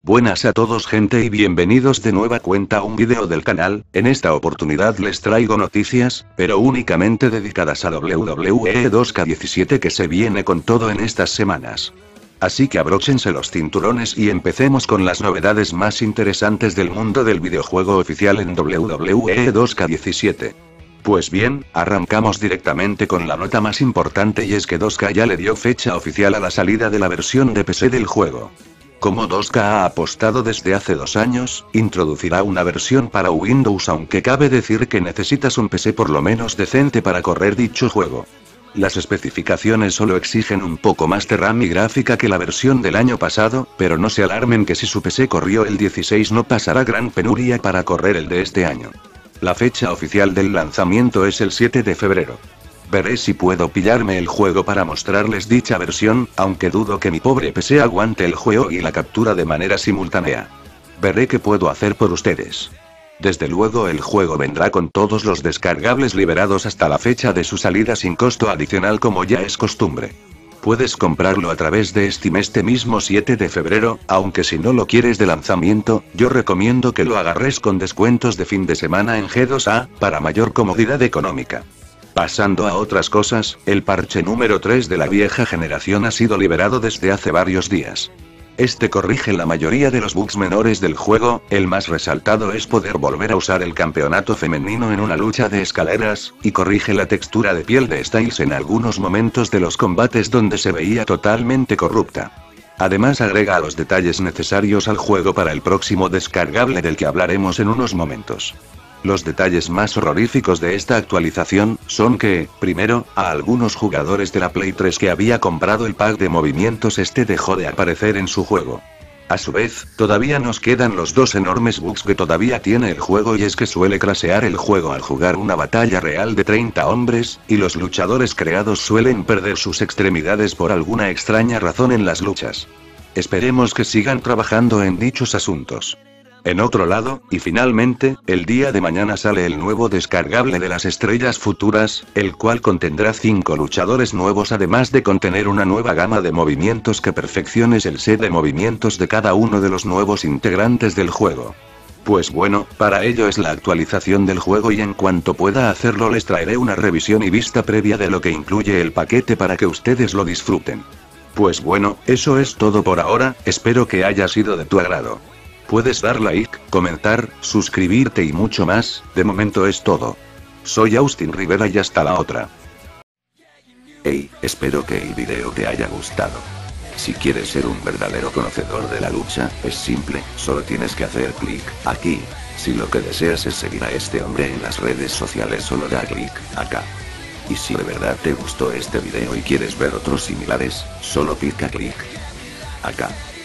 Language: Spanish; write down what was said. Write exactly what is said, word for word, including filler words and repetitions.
Buenas a todos gente y bienvenidos de nueva cuenta a un vídeo del canal. En esta oportunidad les traigo noticias, pero únicamente dedicadas a W W E dos K diecisiete que se viene con todo en estas semanas. Así que abróchense los cinturones y empecemos con las novedades más interesantes del mundo del videojuego oficial en W W E dos K diecisiete. Pues bien, arrancamos directamente con la nota más importante y es que dos K ya le dio fecha oficial a la salida de la versión de P C del juego. Como dos K ha apostado desde hace dos años, introducirá una versión para Windows, aunque cabe decir que necesitas un P C por lo menos decente para correr dicho juego. Las especificaciones solo exigen un poco más de RAM y gráfica que la versión del año pasado, pero no se alarmen que si su P C corrió el dieciséis no pasará gran penuria para correr el de este año. La fecha oficial del lanzamiento es el siete de febrero. Veré si puedo pillarme el juego para mostrarles dicha versión, aunque dudo que mi pobre P C aguante el juego y la captura de manera simultánea. Veré qué puedo hacer por ustedes. Desde luego el juego vendrá con todos los descargables liberados hasta la fecha de su salida sin costo adicional como ya es costumbre. Puedes comprarlo a través de Steam este mismo siete de febrero, aunque si no lo quieres de lanzamiento, yo recomiendo que lo agarres con descuentos de fin de semana en G dos A, para mayor comodidad económica. Pasando a otras cosas, el parche número tres de la vieja generación ha sido liberado desde hace varios días. Este corrige la mayoría de los bugs menores del juego, el más resaltado es poder volver a usar el campeonato femenino en una lucha de escaleras, y corrige la textura de piel de Styles en algunos momentos de los combates donde se veía totalmente corrupta. Además agrega los detalles necesarios al juego para el próximo descargable del que hablaremos en unos momentos. Los detalles más horroríficos de esta actualización son que, primero, a algunos jugadores de la Play tres que había comprado el pack de movimientos este dejó de aparecer en su juego. A su vez, todavía nos quedan los dos enormes bugs que todavía tiene el juego, y es que suele crashear el juego al jugar una batalla real de treinta hombres, y los luchadores creados suelen perder sus extremidades por alguna extraña razón en las luchas. Esperemos que sigan trabajando en dichos asuntos. En otro lado, y finalmente, el día de mañana sale el nuevo descargable de las estrellas futuras, el cual contendrá cinco luchadores nuevos además de contener una nueva gama de movimientos que perfecciones el set de movimientos de cada uno de los nuevos integrantes del juego. Pues bueno, para ello es la actualización del juego y en cuanto pueda hacerlo les traeré una revisión y vista previa de lo que incluye el paquete para que ustedes lo disfruten. Pues bueno, eso es todo por ahora, espero que haya sido de tu agrado. Puedes dar like, comentar, suscribirte y mucho más, de momento es todo. Soy Austin Rivera y hasta la otra. Hey, espero que el video te haya gustado. Si quieres ser un verdadero conocedor de la lucha, es simple, solo tienes que hacer clic aquí. Si lo que deseas es seguir a este hombre en las redes sociales, solo da clic acá. Y si de verdad te gustó este video y quieres ver otros similares, solo pica clic acá.